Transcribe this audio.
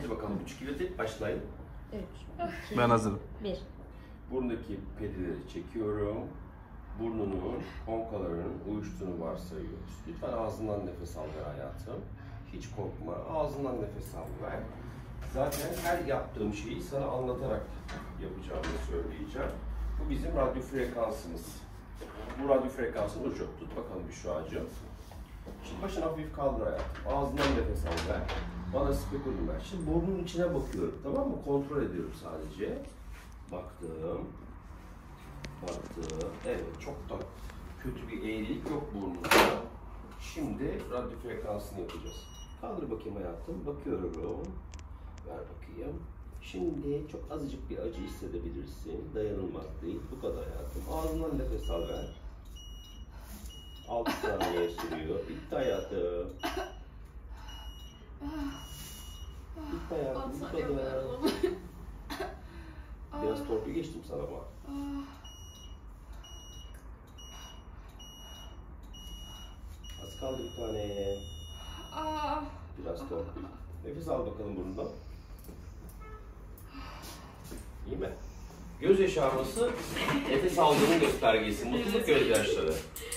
Hadi bakalım 3 kilo tek başlayın. 3, Ben hazırım. 1. Burundaki pedileri çekiyorum. Burnunun, konkalarının uyuştuğunu varsayıyoruz. Lütfen ağzından nefes al ver hayatım. Hiç korkma. Ağzından nefes al ver. Zaten her yaptığım şeyi sana anlatarak yapacağımı söyleyeceğim. Bu bizim radyo frekansımız. Bu radyo frekansın ucu. Tut bakalım Büşra'cığım. Şimdi başını hafif kaldır hayatım. Ağzından nefes al ver. Bana spekulum ver. Şimdi burnun içine bakıyorum. Tamam mı? Kontrol ediyorum sadece. Baktım. Baktım. Evet, çok da kötü bir eğrilik yok burnunda. Şimdi radyo frekansını yapacağız. Kaldır bakayım hayatım. Bakıyorum. Ver bakayım. Şimdi çok azıcık bir acı hissedebilirsin. Dayanılmaz değil. Bu kadar hayatım. Ağzından nefes al ver. 6 saniye sürüyor. Bitti hayatım. Bitti hayatım. Bu kadar. Biraz torpil geçtim sana ama. Az kaldı bir tane. Biraz torpil. Nefes al bakalım burnundan. İyi mi? Göz yaşarması nefes aldığının göstergesi. Mutluluk gözyaşları.